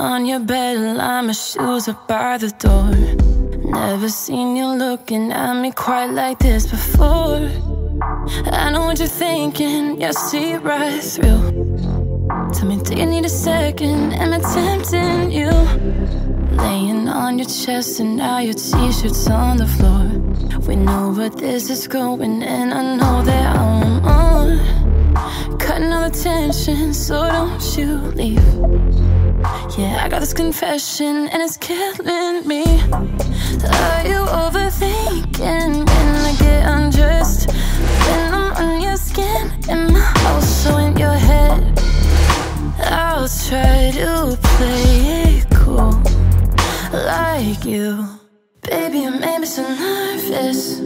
on your bed, line my shoes up by the door. Never seen you looking at me quite like this before. I know what you're thinking, yeah, see right through. Tell me, do you need a second? Am I tempting you? Laying on your chest and now your t-shirt's on the floor. We know where this is going and I know that I want more. Cutting all the tension, so don't you leave. Yeah, I got this confession and it's killing me. Are you overthinking when I get undressed? When I'm on your skin, am I also in your head? I'll try to play it cool like you. Baby, you made me so nervous.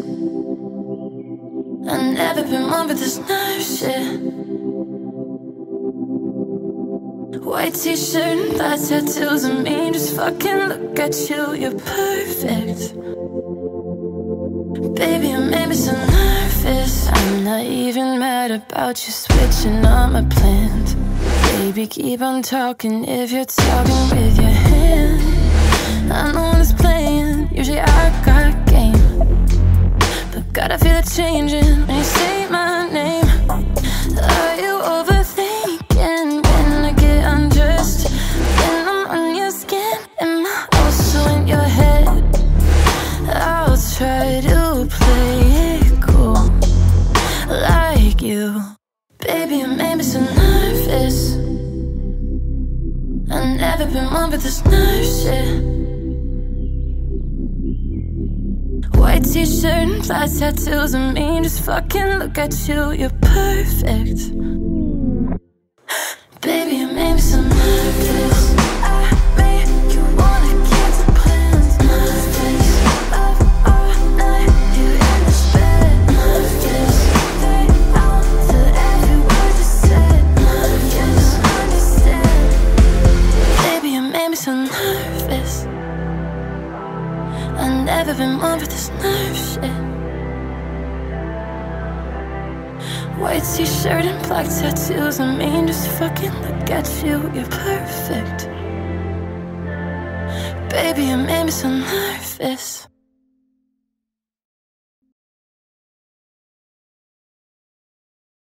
I've never been one with this nerve shit. White t-shirt and black tattoos and me just fucking look at you, you're perfect. Baby, you made me so nervous. I'm not even mad about you switching on my plans. Baby, keep on talking if you're talking with your hand. I know when it's playing, usually I got game, but gotta feel it changing when you say my name. Are you overthinking when I get undressed? When I'm on your skin, am I also in your head? I'll try to play it cool like you. Baby, you made me so nervous. I've never been one with this nerve shit. White t-shirt and black tattoos and me just fucking look at you, you're perfect. Baby, you made me so nervous. I make you wanna cancel plans. Nervous, up all night, you in this bed. Nervous, stay out to every word you said. Nervous, understand. Baby, you made me so nervous. I've never been one with this nerve shit. White t-shirt and black tattoos, I mean, just fucking look at you, you're perfect. Baby, you made me so nervous.